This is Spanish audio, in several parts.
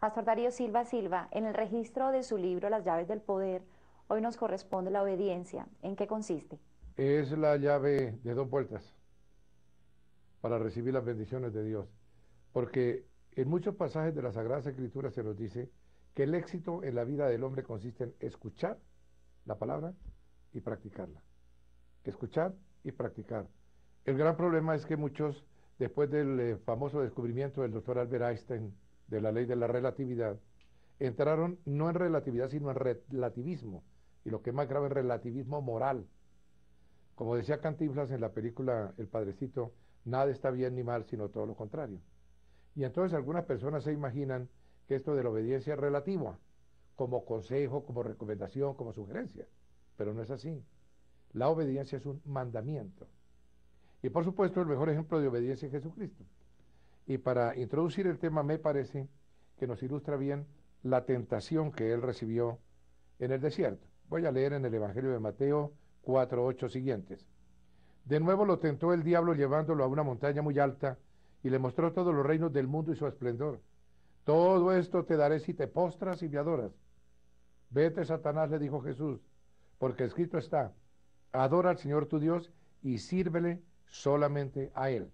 Pastor Darío Silva Silva, en el registro de su libro Las llaves del poder, hoy nos corresponde la obediencia. ¿En qué consiste? Es la llave de dos vueltas para recibir las bendiciones de Dios. Porque en muchos pasajes de las Sagradas Escrituras se nos dice que el éxito en la vida del hombre consiste en escuchar la palabra y practicarla. Escuchar y practicar. El gran problema es que muchos, después del famoso descubrimiento del doctor Albert Einstein de la ley de la relatividad, entraron no en relatividad, sino en relativismo. Y lo que es más grave, en relativismo moral. Como decía Cantinflas en la película El Padrecito, nada está bien ni mal, sino todo lo contrario. Y entonces algunas personas se imaginan que esto de la obediencia es relativa, como consejo, como recomendación, como sugerencia. Pero no es así. La obediencia es un mandamiento. Y por supuesto el mejor ejemplo de obediencia es Jesucristo. Y para introducir el tema me parece que nos ilustra bien la tentación que él recibió en el desierto. Voy a leer en el Evangelio de Mateo 4:8 siguientes. De nuevo lo tentó el diablo llevándolo a una montaña muy alta y le mostró todos los reinos del mundo y su esplendor. Todo esto te daré si te postras y me adoras. Vete, Satanás, le dijo Jesús, porque escrito está, adora al Señor tu Dios y sírvele solamente a Él.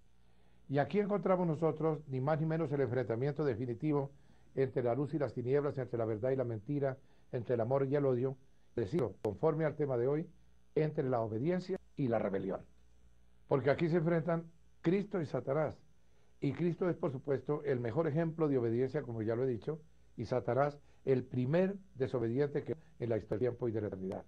Y aquí encontramos nosotros ni más ni menos el enfrentamiento definitivo entre la luz y las tinieblas, entre la verdad y la mentira, entre el amor y el odio, es decir, conforme al tema de hoy, entre la obediencia y la rebelión. Porque aquí se enfrentan Cristo y Satanás. Y Cristo es, por supuesto, el mejor ejemplo de obediencia, como ya lo he dicho, y Satanás el primer desobediente que en la historia del tiempo y de la eternidad.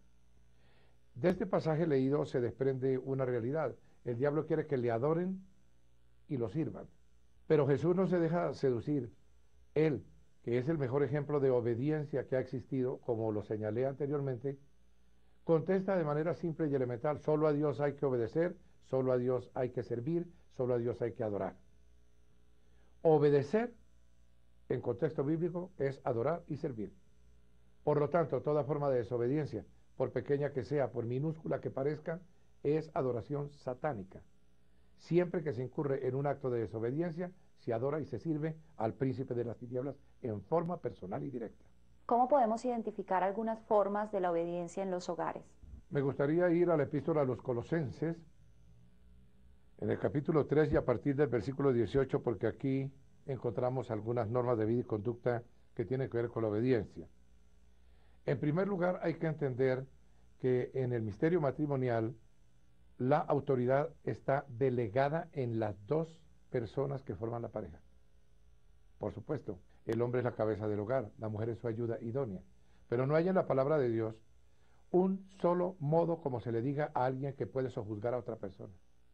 De este pasaje leído se desprende una realidad. El diablo quiere que le adoren y lo sirvan. Pero Jesús no se deja seducir. Él, que es el mejor ejemplo de obediencia que ha existido, como lo señalé anteriormente, contesta de manera simple y elemental, solo a Dios hay que obedecer, solo a Dios hay que servir, solo a Dios hay que adorar. Obedecer, en contexto bíblico, es adorar y servir. Por lo tanto, toda forma de desobediencia, por pequeña que sea, por minúscula que parezca, es adoración satánica. Siempre que se incurre en un acto de desobediencia, se adora y se sirve al príncipe de las tinieblas en forma personal y directa. ¿Cómo podemos identificar algunas formas de la obediencia en los hogares? Me gustaría ir a la epístola a los Colosenses, en el capítulo 3 y a partir del versículo 18, porque aquí encontramos algunas normas de vida y conducta que tienen que ver con la obediencia. En primer lugar, hay que entender que en el misterio matrimonial la autoridad está delegada en las dos personas que forman la pareja. Por supuesto, el hombre es la cabeza del hogar, la mujer es su ayuda idónea, pero no hay en la palabra de Dios un solo modo como se le diga a alguien que puede sojuzgar a otra persona.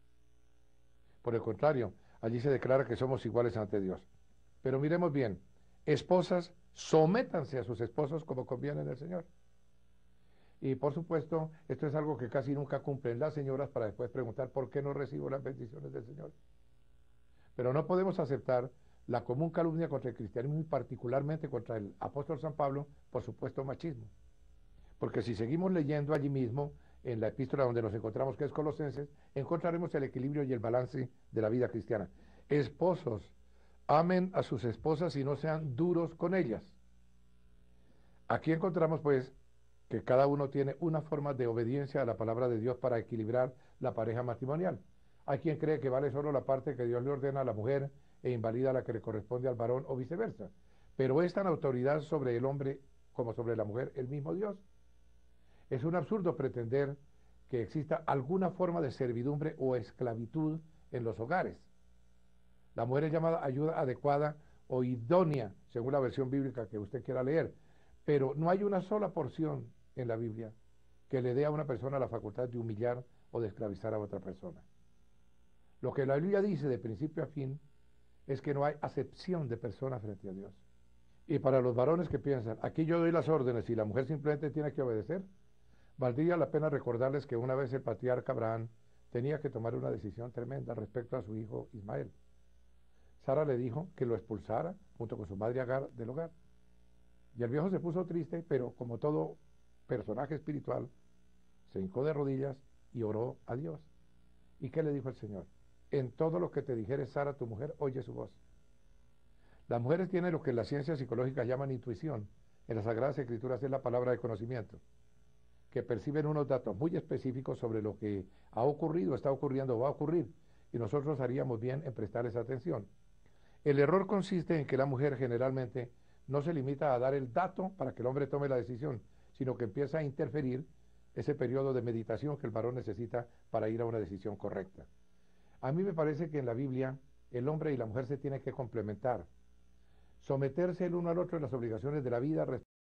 Por el contrario, allí se declara que somos iguales ante Dios. Pero miremos bien, esposas, sométanse a sus esposos como conviene en el Señor. Y por supuesto, esto es algo que casi nunca cumplen las señoras para después preguntar por qué no recibo las bendiciones del Señor. Pero no podemos aceptar la común calumnia contra el cristianismo y particularmente contra el apóstol San Pablo, por supuesto machismo. Porque si seguimos leyendo allí mismo, en la epístola donde nos encontramos, que es Colosenses, encontraremos el equilibrio y el balance de la vida cristiana. Esposos, amen a sus esposas y no sean duros con ellas. Aquí encontramos pues que cada uno tiene una forma de obediencia a la palabra de Dios para equilibrar la pareja matrimonial. Hay quien cree que vale solo la parte que Dios le ordena a la mujer e invalida la que le corresponde al varón o viceversa. Pero es tan autoridad sobre el hombre como sobre la mujer el mismo Dios. Es un absurdo pretender que exista alguna forma de servidumbre o esclavitud en los hogares. La mujer es llamada ayuda adecuada o idónea, según la versión bíblica que usted quiera leer, pero no hay una sola porción en la Biblia que le dé a una persona la facultad de humillar o de esclavizar a otra persona. Lo que la Biblia dice de principio a fin es que no hay acepción de persona frente a Dios. Y para los varones que piensan, aquí yo doy las órdenes y la mujer simplemente tiene que obedecer, valdría la pena recordarles que una vez el patriarca Abraham tenía que tomar una decisión tremenda respecto a su hijo Ismael. Sara le dijo que lo expulsara junto con su madre Agar del hogar. Y el viejo se puso triste, pero como todo personaje espiritual, se hincó de rodillas y oró a Dios. ¿Y qué le dijo el Señor? En todo lo que te dijere Sara, tu mujer, oye su voz. Las mujeres tienen lo que las ciencias psicológicas llaman intuición. En las Sagradas Escrituras es la palabra de conocimiento, que perciben unos datos muy específicos sobre lo que ha ocurrido, está ocurriendo o va a ocurrir, y nosotros haríamos bien en prestarles atención. El error consiste en que la mujer generalmente no se limita a dar el dato para que el hombre tome la decisión, sino que empieza a interferir ese periodo de meditación que el varón necesita para ir a una decisión correcta. A mí me parece que en la Biblia el hombre y la mujer se tienen que complementar, someterse el uno al otro en las obligaciones de la vida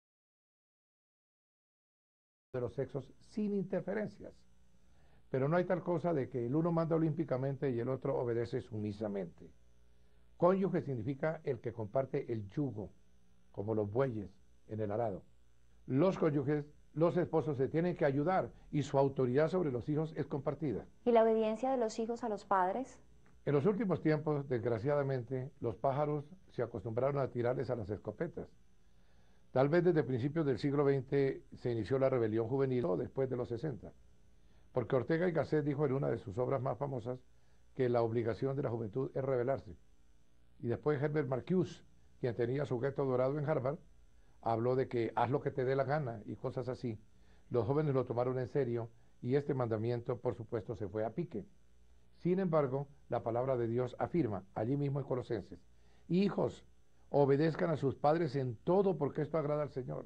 de los sexos sin interferencias. Pero no hay tal cosa de que el uno manda olímpicamente y el otro obedece sumisamente. Cónyuge significa el que comparte el yugo, como los bueyes en el arado. Los cónyuges, los esposos se tienen que ayudar y su autoridad sobre los hijos es compartida. ¿Y la obediencia de los hijos a los padres? En los últimos tiempos, desgraciadamente, los pájaros se acostumbraron a tirarles a las escopetas. Tal vez desde principios del siglo XX se inició la rebelión juvenil o después de los 60, porque Ortega y Gasset dijo en una de sus obras más famosas que la obligación de la juventud es rebelarse. Y después Herbert Marcuse, quien tenía su gueto dorado en Harvard, habló de que haz lo que te dé la gana y cosas así. Los jóvenes lo tomaron en serio y este mandamiento, por supuesto, se fue a pique. Sin embargo, la palabra de Dios afirma, allí mismo en Colosenses, hijos, obedezcan a sus padres en todo porque esto agrada al Señor.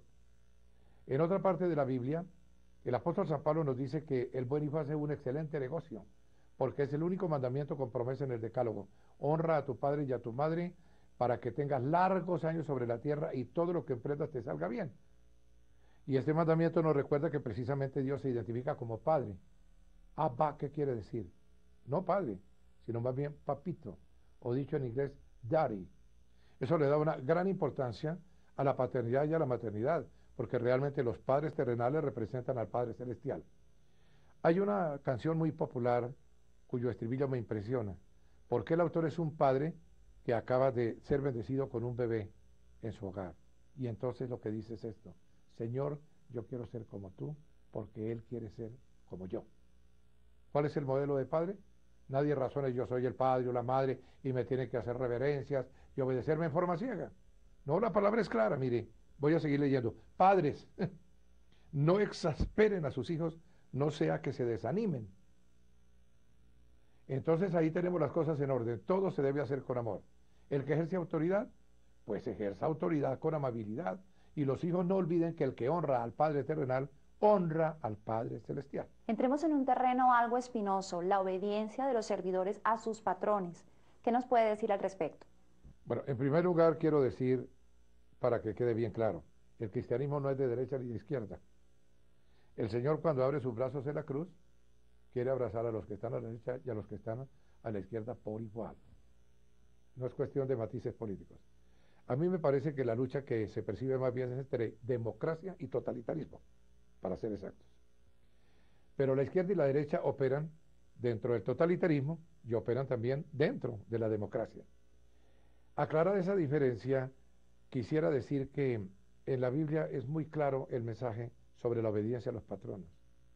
En otra parte de la Biblia, el apóstol San Pablo nos dice que el buen hijo hace un excelente negocio, porque es el único mandamiento con promesa en el Decálogo. Honra a tu padre y a tu madre para que tengas largos años sobre la tierra y todo lo que emprendas te salga bien. Y este mandamiento nos recuerda que precisamente Dios se identifica como padre. Abba, ¿qué quiere decir? No padre, sino más bien papito, o dicho en inglés, daddy. Eso le da una gran importancia a la paternidad y a la maternidad, porque realmente los padres terrenales representan al Padre Celestial. Hay una canción muy popular cuyo estribillo me impresiona, porque el autor es un padre que acaba de ser bendecido con un bebé en su hogar. Y entonces lo que dice es esto: Señor, yo quiero ser como tú, porque Él quiere ser como yo. ¿Cuál es el modelo de padre? Nadie razona yo soy el padre o la madre y me tiene que hacer reverencias y obedecerme en forma ciega. No, la palabra es clara, mire, voy a seguir leyendo. Padres, no exasperen a sus hijos, no sea que se desanimen. Entonces ahí tenemos las cosas en orden, todo se debe hacer con amor. El que ejerce autoridad, pues ejerza autoridad con amabilidad. Y los hijos no olviden que el que honra al Padre terrenal, honra al Padre celestial. Entremos en un terreno algo espinoso, la obediencia de los servidores a sus patrones. ¿Qué nos puede decir al respecto? Bueno, en primer lugar quiero decir, para que quede bien claro, el cristianismo no es de derecha ni de izquierda. El Señor, cuando abre sus brazos en la cruz, quiere abrazar a los que están a la derecha y a los que están a la izquierda por igual. No es cuestión de matices políticos. A mí me parece que la lucha que se percibe más bien es entre democracia y totalitarismo, para ser exactos. Pero la izquierda y la derecha operan dentro del totalitarismo y operan también dentro de la democracia. Aclarada esa diferencia, quisiera decir que en la Biblia es muy claro el mensaje sobre la obediencia a los patronos.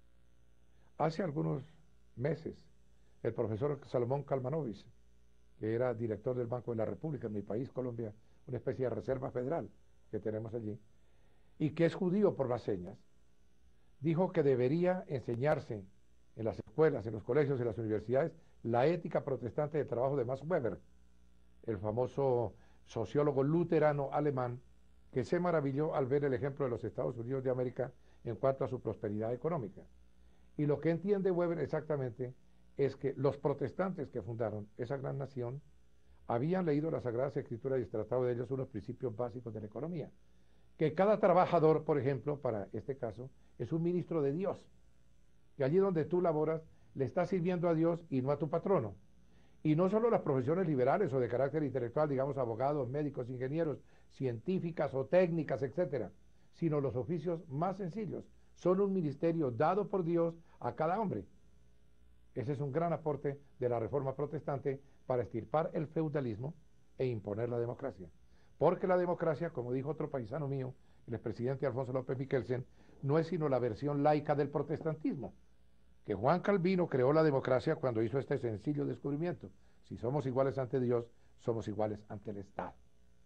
Hace algunos meses, el profesor Salomón Kalmanovich, que era director del Banco de la República en mi país, Colombia, una especie de reserva federal que tenemos allí, y que es judío por las señas, dijo que debería enseñarse en las escuelas, en los colegios, en las universidades, la ética protestante de trabajo de Max Weber, el famoso sociólogo luterano alemán, que se maravilló al ver el ejemplo de los Estados Unidos de América en cuanto a su prosperidad económica. Y lo que entiende Weber exactamente es que los protestantes que fundaron esa gran nación habían leído las Sagradas Escrituras y tratado de ellos unos principios básicos de la economía. Que cada trabajador, por ejemplo, para este caso, es un ministro de Dios. Que allí donde tú laboras, le estás sirviendo a Dios y no a tu patrono. Y no solo las profesiones liberales o de carácter intelectual, digamos abogados, médicos, ingenieros, científicas o técnicas, etcétera, sino los oficios más sencillos. Son un ministerio dado por Dios a cada hombre. Ese es un gran aporte de la Reforma Protestante para extirpar el feudalismo e imponer la democracia. Porque la democracia, como dijo otro paisano mío, el expresidente Alfonso López Michelsen, no es sino la versión laica del protestantismo. Que Juan Calvino creó la democracia cuando hizo este sencillo descubrimiento. Si somos iguales ante Dios, somos iguales ante el Estado.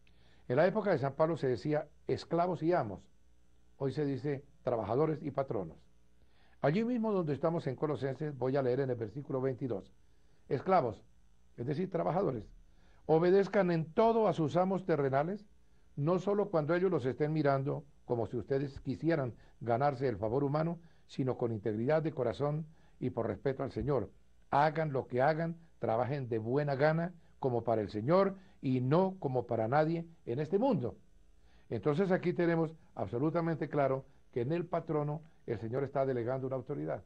En la época de San Pablo se decía esclavos y amos. Hoy se dice trabajadores y patronos. Allí mismo donde estamos en Colosenses, voy a leer en el versículo 22. Esclavos, es decir, trabajadores, obedezcan en todo a sus amos terrenales, no solo cuando ellos los estén mirando, como si ustedes quisieran ganarse el favor humano, sino con integridad de corazón y por respeto al Señor. Hagan lo que hagan, trabajen de buena gana, como para el Señor y no como para nadie en este mundo. Entonces aquí tenemos absolutamente claro que en el patrono el Señor está delegando una autoridad.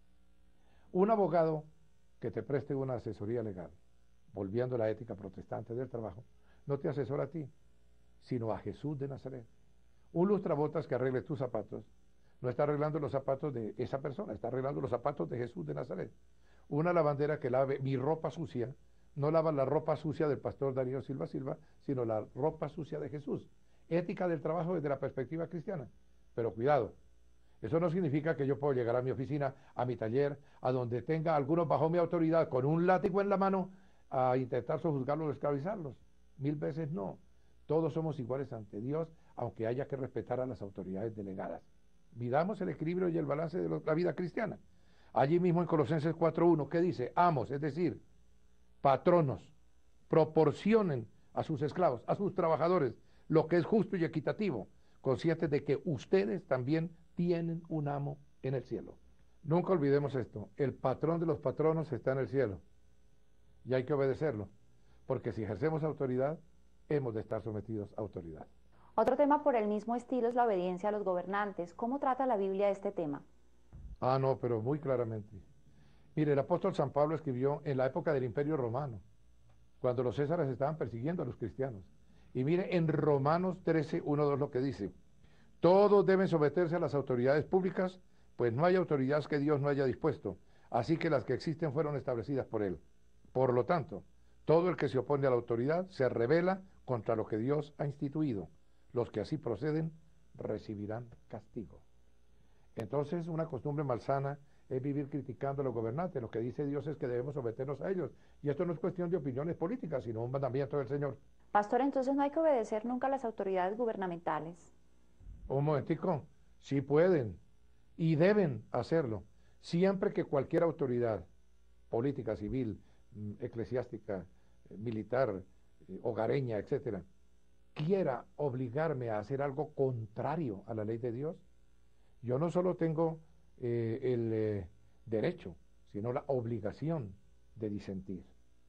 Un abogado que te preste una asesoría legal, volviendo a la ética protestante del trabajo, no te asesora a ti, sino a Jesús de Nazaret. Un lustrabotas que arregle tus zapatos, no está arreglando los zapatos de esa persona, está arreglando los zapatos de Jesús de Nazaret. Una lavandera que lave mi ropa sucia, no lava la ropa sucia del pastor Darío Silva Silva, sino la ropa sucia de Jesús. Ética del trabajo desde la perspectiva cristiana. Pero cuidado, eso no significa que yo puedo llegar a mi oficina, a mi taller, a donde tenga algunos bajo mi autoridad con un látigo en la mano a intentar sojuzgarlos o esclavizarlos. 1000 veces no. Todos somos iguales ante Dios, aunque haya que respetar a las autoridades delegadas. Midamos el equilibrio y el balance de la vida cristiana. Allí mismo en Colosenses 4.1, ¿qué dice? Amos, es decir, patronos, proporcionen a sus esclavos, a sus trabajadores, lo que es justo y equitativo, conscientes de que ustedes también tienen un amo en el cielo. Nunca olvidemos esto, el patrón de los patronos está en el cielo y hay que obedecerlo, porque si ejercemos autoridad, hemos de estar sometidos a autoridad. Otro tema por el mismo estilo es la obediencia a los gobernantes. ¿Cómo trata la Biblia este tema? No, pero muy claramente. Mire, el apóstol San Pablo escribió en la época del Imperio Romano, cuando los césares estaban persiguiendo a los cristianos. Y mire en Romanos 13, 1, 2 lo que dice. Todos deben someterse a las autoridades públicas, pues no hay autoridad que Dios no haya dispuesto, así que las que existen fueron establecidas por Él. Por lo tanto, todo el que se opone a la autoridad se rebela contra lo que Dios ha instituido. Los que así proceden recibirán castigo. Entonces, una costumbre malsana es vivir criticando a los gobernantes. Lo que dice Dios es que debemos someternos a ellos. Y esto no es cuestión de opiniones políticas, sino un mandamiento del Señor. Pastor, entonces no hay que obedecer nunca a las autoridades gubernamentales. Un momentico, sí pueden y deben hacerlo, siempre que cualquier autoridad política, civil, eclesiástica, militar, hogareña, etcétera, quiera obligarme a hacer algo contrario a la ley de Dios, yo no solo tengo el derecho, sino la obligación de disentir.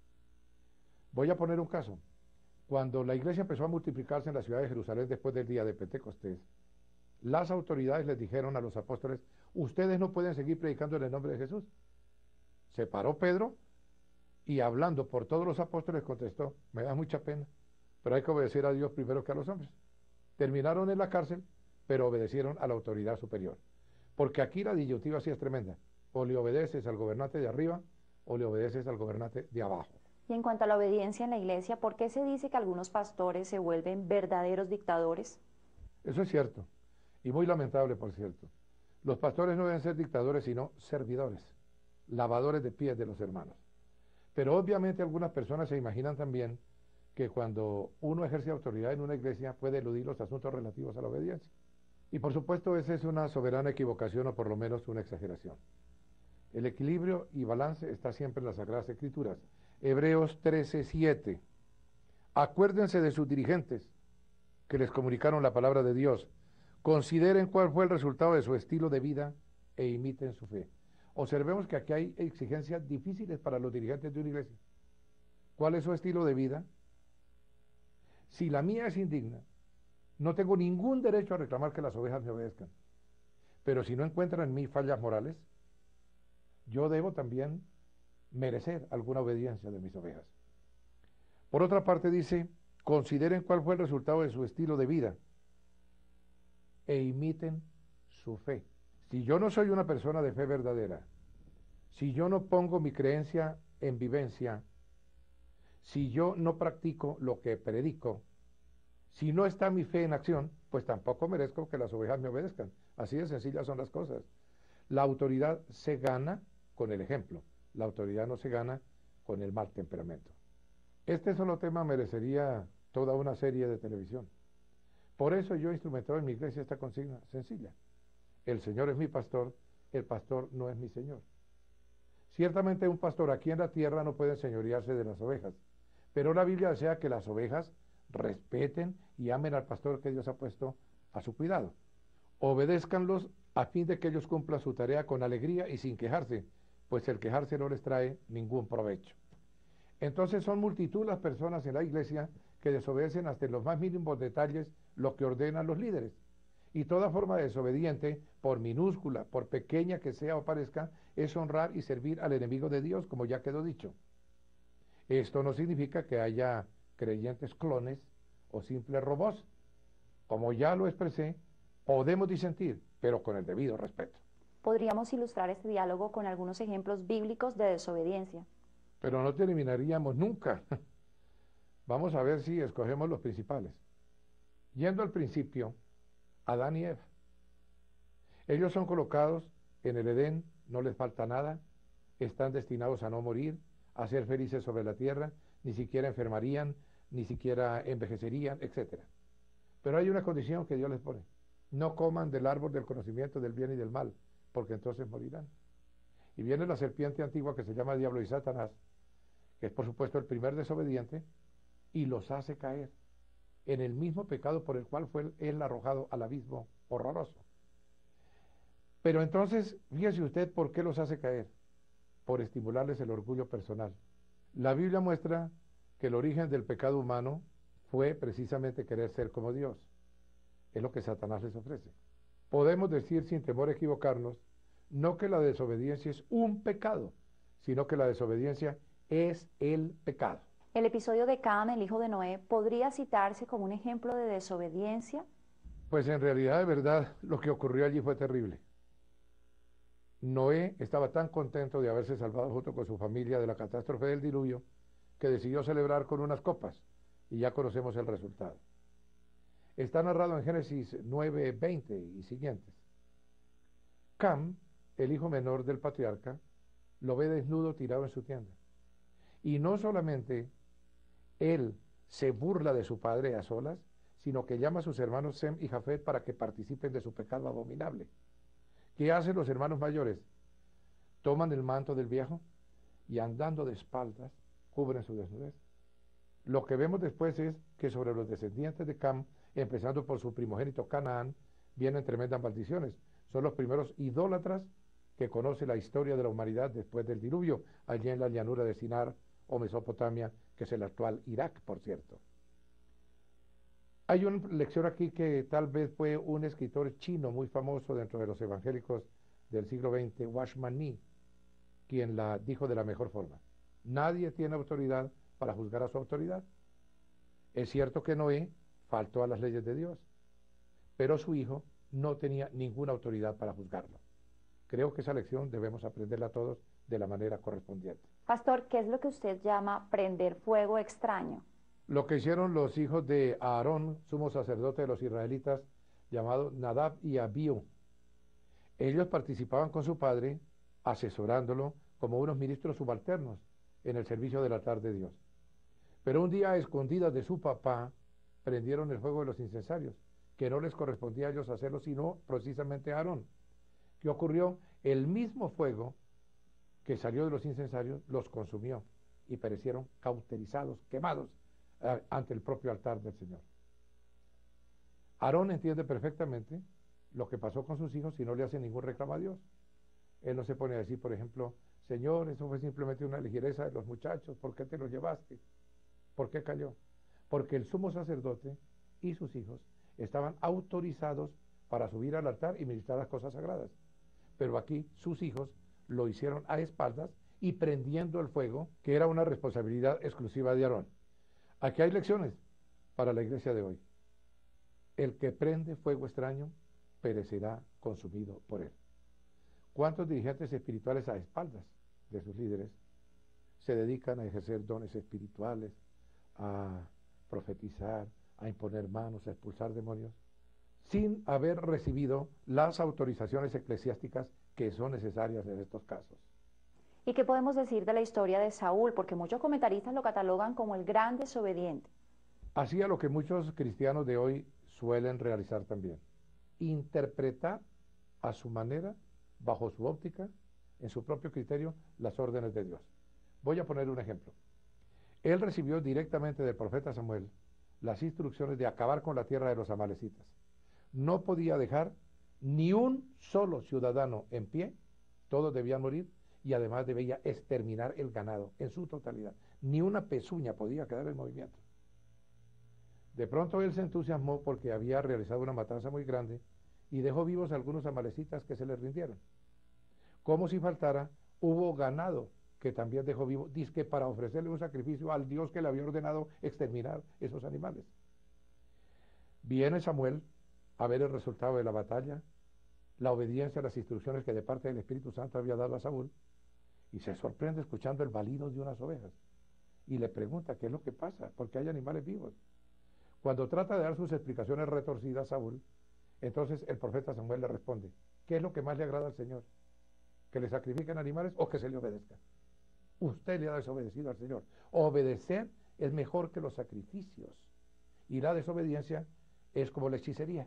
Voy a poner un caso. Cuando la iglesia empezó a multiplicarse en la ciudad de Jerusalén después del día de Pentecostés, las autoridades les dijeron a los apóstoles, ustedes no pueden seguir predicando en el nombre de Jesús. Se paró Pedro y hablando por todos los apóstoles contestó, me da mucha pena, pero hay que obedecer a Dios primero que a los hombres. Terminaron en la cárcel, pero obedecieron a la autoridad superior. Porque aquí la disyuntiva sí es tremenda. O le obedeces al gobernante de arriba o le obedeces al gobernante de abajo. Y en cuanto a la obediencia en la iglesia, ¿por qué se dice que algunos pastores se vuelven verdaderos dictadores? Eso es cierto, y muy lamentable, por cierto. Los pastores no deben ser dictadores, sino servidores, lavadores de pies de los hermanos. Pero obviamente algunas personas se imaginan también que cuando uno ejerce autoridad en una iglesia puede eludir los asuntos relativos a la obediencia. Y por supuesto esa es una soberana equivocación o por lo menos una exageración. El equilibrio y balance está siempre en las Sagradas Escrituras. Hebreos 13:7. Acuérdense de sus dirigentes que les comunicaron la palabra de Dios. Consideren cuál fue el resultado de su estilo de vida e imiten su fe. Observemos que aquí hay exigencias difíciles para los dirigentes de una iglesia. ¿Cuál es su estilo de vida? Si la mía es indigna, no tengo ningún derecho a reclamar que las ovejas me obedezcan. Pero si no encuentran en mí fallas morales, yo debo también merecer alguna obediencia de mis ovejas. Por otra parte dice, consideren cuál fue el resultado de su estilo de vida e imiten su fe. Si yo no soy una persona de fe verdadera, si yo no pongo mi creencia en vivencia, si yo no practico lo que predico, si no está mi fe en acción, pues tampoco merezco que las ovejas me obedezcan. Así de sencillas son las cosas. La autoridad se gana con el ejemplo. La autoridad no se gana con el mal temperamento. Este solo tema merecería toda una serie de televisión. Por eso yo he instrumentado en mi iglesia esta consigna sencilla. El Señor es mi pastor, el pastor no es mi Señor. Ciertamente un pastor aquí en la tierra no puede enseñorearse de las ovejas, pero la Biblia desea que las ovejas respeten y amen al pastor que Dios ha puesto a su cuidado. Obedézcanlos a fin de que ellos cumplan su tarea con alegría y sin quejarse, pues el quejarse no les trae ningún provecho. Entonces son multitud las personas en la iglesia que desobedecen hasta en los más mínimos detalles lo que ordenan los líderes. Y toda forma de desobediente, por minúscula, por pequeña que sea o parezca, es honrar y servir al enemigo de Dios, como ya quedó dicho. Esto no significa que haya creyentes clones o simples robots. Como ya lo expresé, podemos disentir, pero con el debido respeto. Podríamos ilustrar este diálogo con algunos ejemplos bíblicos de desobediencia. Pero no terminaríamos nunca. Vamos a ver si escogemos los principales. Yendo al principio, Adán y Eva. Ellos son colocados en el Edén, no les falta nada, están destinados a no morir, a ser felices sobre la tierra, ni siquiera enfermarían, ni siquiera envejecerían, etc. Pero hay una condición que Dios les pone: no coman del árbol del conocimiento del bien y del mal, porque entonces morirán. Y viene la serpiente antigua que se llama Diablo y Satanás, que es por supuesto el primer desobediente, y los hace caer en el mismo pecado por el cual fue él arrojado al abismo horroroso. Pero entonces, fíjese usted por qué los hace caer: por estimularles el orgullo personal. La Biblia muestra que el origen del pecado humano fue precisamente querer ser como Dios. Es lo que Satanás les ofrece. Podemos decir sin temor a equivocarnos, no que la desobediencia es un pecado, sino que la desobediencia es el pecado. El episodio de Cam, el hijo de Noé, ¿podría citarse como un ejemplo de desobediencia? Pues en realidad, de verdad, lo que ocurrió allí fue terrible. Noé estaba tan contento de haberse salvado junto con su familia de la catástrofe del diluvio que decidió celebrar con unas copas, y ya conocemos el resultado. Está narrado en Génesis 9, 20 y siguientes. Cam, el hijo menor del patriarca, lo ve desnudo tirado en su tienda. Y no solamente él se burla de su padre a solas, sino que llama a sus hermanos Sem y Jafet para que participen de su pecado abominable. ¿Qué hacen los hermanos mayores? Toman el manto del viejo y, andando de espaldas, cubren su desnudez. Lo que vemos después es que sobre los descendientes de Cam, empezando por su primogénito Canaán, vienen tremendas maldiciones. Son los primeros idólatras que conoce la historia de la humanidad después del diluvio, allí en la llanura de Sinar o Mesopotamia, que es el actual Irak, por cierto. Hay una lección aquí que tal vez fue un escritor chino muy famoso dentro de los evangélicos del siglo XX, Watchman Nee, quien la dijo de la mejor forma: nadie tiene autoridad para juzgar a su autoridad. Es cierto que Noé faltó a las leyes de Dios, pero su hijo no tenía ninguna autoridad para juzgarlo. Creo que esa lección debemos aprenderla todos de la manera correspondiente. Pastor, ¿qué es lo que usted llama prender fuego extraño? Lo que hicieron los hijos de Aarón, sumo sacerdote de los israelitas, llamados Nadab y Abiú. Ellos participaban con su padre, asesorándolo como unos ministros subalternos en el servicio del altar de Dios. Pero un día, a escondidas de su papá, prendieron el fuego de los incensarios, que no les correspondía a ellos hacerlo, sino precisamente a Aarón. ¿Qué ocurrió? El mismo fuego que salió de los incensarios los consumió y perecieron cauterizados, quemados ante el propio altar del Señor. Aarón entiende perfectamente lo que pasó con sus hijos y no le hace ningún reclamo a Dios. Él no se pone a decir, por ejemplo: Señor, eso fue simplemente una ligereza de los muchachos, ¿por qué te los llevaste? ¿Por qué cayó? Porque el sumo sacerdote y sus hijos estaban autorizados para subir al altar y ministrar las cosas sagradas. Pero aquí sus hijos lo hicieron a espaldas y prendiendo el fuego, que era una responsabilidad exclusiva de Aarón. Aquí hay lecciones para la iglesia de hoy. El que prende fuego extraño perecerá consumido por él. ¿Cuántos dirigentes espirituales a espaldas de sus líderes se dedican a ejercer dones espirituales, a profetizar, a imponer manos, a expulsar demonios, sin haber recibido las autorizaciones eclesiásticas que son necesarias en estos casos? ¿Y qué podemos decir de la historia de Saúl? Porque muchos comentaristas lo catalogan como el gran desobediente. Hacía lo que muchos cristianos de hoy suelen realizar también, interpretar a su manera, bajo su óptica, en su propio criterio, las órdenes de Dios. Voy a poner un ejemplo. Él recibió directamente del profeta Samuel las instrucciones de acabar con la tierra de los amalecitas. No podía dejar ni un solo ciudadano en pie, todos debían morir, y además debía exterminar el ganado en su totalidad. Ni una pezuña podía quedar en movimiento. De pronto él se entusiasmó porque había realizado una matanza muy grande y dejó vivos a algunos amalecitas que se le rindieron. Como si faltara, hubo ganado que también dejó vivo, dizque para ofrecerle un sacrificio al Dios que le había ordenado exterminar esos animales. Viene Samuel a ver el resultado de la batalla, la obediencia a las instrucciones que de parte del Espíritu Santo había dado a Saúl, y se sorprende escuchando el balido de unas ovejas. Y le pregunta qué es lo que pasa, porque hay animales vivos. Cuando trata de dar sus explicaciones retorcidas a Saúl, entonces el profeta Samuel le responde, ¿qué es lo que más le agrada al Señor? ¿Que le sacrifiquen animales o que se le obedezca? Usted le ha desobedecido al Señor. Obedecer es mejor que los sacrificios. Y la desobediencia es como la hechicería.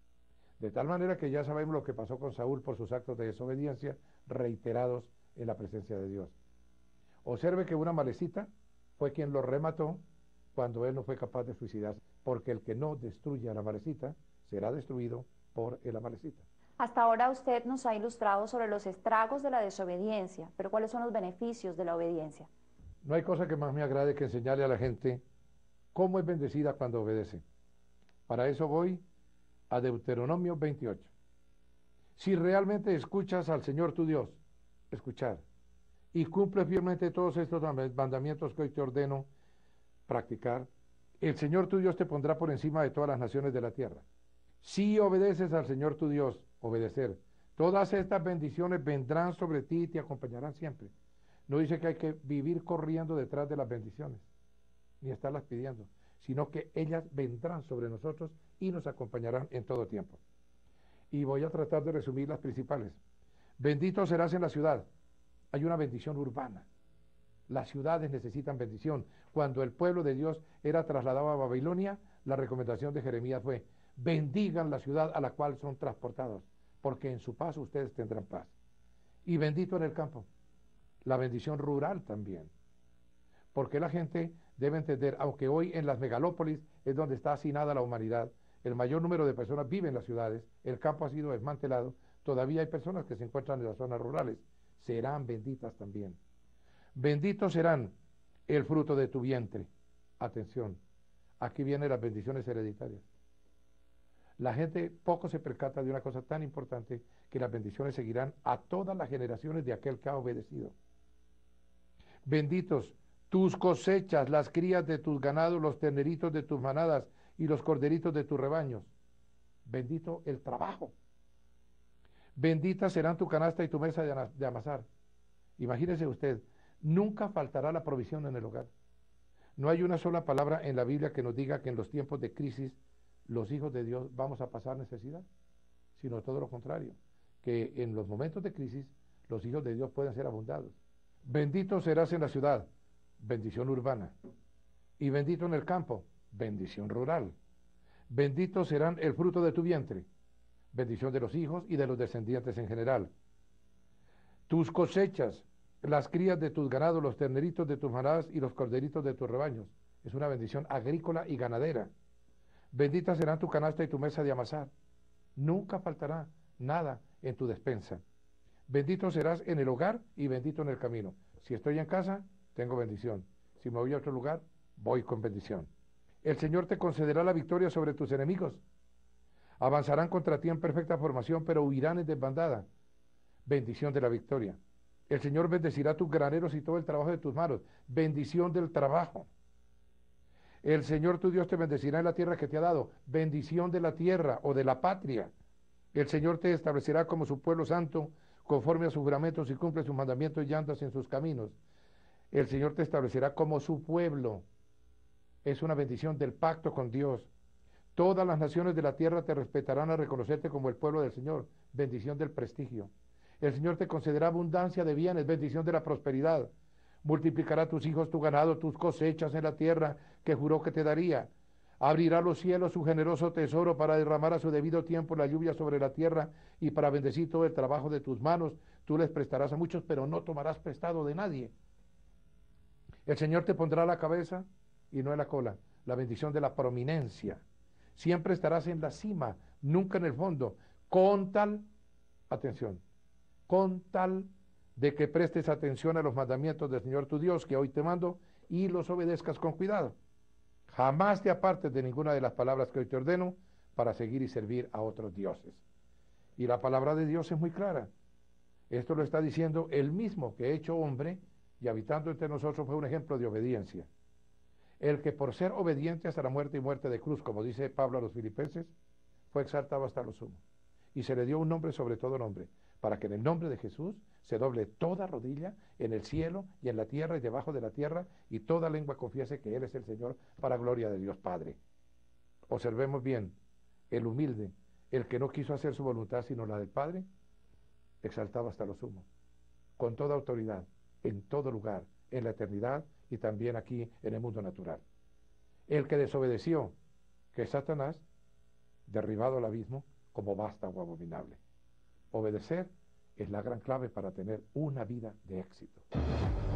De tal manera que ya sabemos lo que pasó con Saúl por sus actos de desobediencia reiterados en la presencia de Dios. Observe que una amalecita fue quien lo remató cuando él no fue capaz de suicidarse, porque el que no destruye a la amalecita será destruido por el amalecita. Hasta ahora usted nos ha ilustrado sobre los estragos de la desobediencia, pero ¿cuáles son los beneficios de la obediencia? No hay cosa que más me agrade que enseñarle a la gente cómo es bendecida cuando obedece. Para eso voy a Deuteronomio 28. Si realmente escuchas al Señor tu Dios, escuchar, y cumples fielmente todos estos mandamientos que hoy te ordeno practicar, el Señor tu Dios te pondrá por encima de todas las naciones de la tierra. Si obedeces al Señor tu Dios, obedecer, todas estas bendiciones vendrán sobre ti y te acompañarán siempre. No dice que hay que vivir corriendo detrás de las bendiciones, ni estarlas pidiendo, sino que ellas vendrán sobre nosotros y nos acompañarán en todo tiempo. Y voy a tratar de resumir las principales. Bendito serás en la ciudad. Hay una bendición urbana. Las ciudades necesitan bendición. Cuando el pueblo de Dios era trasladado a Babilonia, la recomendación de Jeremías fue, bendigan la ciudad a la cual son transportados, porque en su paz ustedes tendrán paz. Y bendito en el campo. La bendición rural también. Porque la gente debe entender, aunque hoy en las megalópolis es donde está hacinada la humanidad, el mayor número de personas vive en las ciudades, el campo ha sido desmantelado, todavía hay personas que se encuentran en las zonas rurales, serán benditas también. Benditos serán el fruto de tu vientre. Atención, aquí vienen las bendiciones hereditarias. La gente poco se percata de una cosa tan importante, que las bendiciones seguirán a todas las generaciones de aquel que ha obedecido. Benditos tus cosechas, las crías de tus ganados, los terneritos de tus manadas y los corderitos de tus rebaños. Bendito el trabajo. Benditas serán tu canasta y tu mesa de amasar. Imagínese usted, nunca faltará la provisión en el hogar. No hay una sola palabra en la Biblia que nos diga que en los tiempos de crisis los hijos de Dios vamos a pasar necesidad, sino todo lo contrario, que en los momentos de crisis los hijos de Dios pueden ser abundados. Bendito serás en la ciudad, bendición urbana, y bendito en el campo, bendición rural. Benditos serán el fruto de tu vientre, bendición de los hijos y de los descendientes en general. Tus cosechas, las crías de tus ganados, los terneritos de tus manadas y los corderitos de tus rebaños. Es una bendición agrícola y ganadera. Benditas serán tu canasta y tu mesa de amasar. Nunca faltará nada en tu despensa. Bendito serás en el hogar y bendito en el camino. Si estoy en casa, tengo bendición. Si me voy a otro lugar, voy con bendición. El Señor te concederá la victoria sobre tus enemigos. Avanzarán contra ti en perfecta formación, pero huirán en desbandada. Bendición de la victoria. El Señor bendecirá tus graneros y todo el trabajo de tus manos. Bendición del trabajo. El Señor tu Dios te bendecirá en la tierra que te ha dado. Bendición de la tierra o de la patria. El Señor te establecerá como su pueblo santo, conforme a sus juramentos y cumple sus mandamientos y andas en sus caminos. El Señor te establecerá como su pueblo. Es una bendición del pacto con Dios. Todas las naciones de la tierra te respetarán a reconocerte como el pueblo del Señor. Bendición del prestigio. El Señor te concederá abundancia de bienes, bendición de la prosperidad. Multiplicará tus hijos, tu ganado, tus cosechas en la tierra que juró que te daría. Abrirá los cielos su generoso tesoro para derramar a su debido tiempo la lluvia sobre la tierra y para bendecir todo el trabajo de tus manos. Tú les prestarás a muchos, pero no tomarás prestado de nadie. El Señor te pondrá la cabeza y no en la cola. La bendición de la prominencia. Siempre estarás en la cima, nunca en el fondo, con tal, atención, con tal de que prestes atención a los mandamientos del Señor tu Dios, que hoy te mando, y los obedezcas con cuidado. Jamás te apartes de ninguna de las palabras que hoy te ordeno para seguir y servir a otros dioses. Y la palabra de Dios es muy clara. Esto lo está diciendo él mismo, que hecho hombre y habitando entre nosotros fue un ejemplo de obediencia. El que por ser obediente hasta la muerte y muerte de cruz, como dice Pablo a los filipenses, fue exaltado hasta lo sumo. Y se le dio un nombre sobre todo nombre, para que en el nombre de Jesús se doble toda rodilla en el cielo y en la tierra y debajo de la tierra, y toda lengua confiese que Él es el Señor, para gloria de Dios Padre. Observemos bien, el humilde, el que no quiso hacer su voluntad sino la del Padre, exaltado hasta lo sumo, con toda autoridad, en todo lugar, en la eternidad y también aquí en el mundo natural. El que desobedeció, que es Satanás, derribado al abismo como vástago abominable. Obedecer es la gran clave para tener una vida de éxito.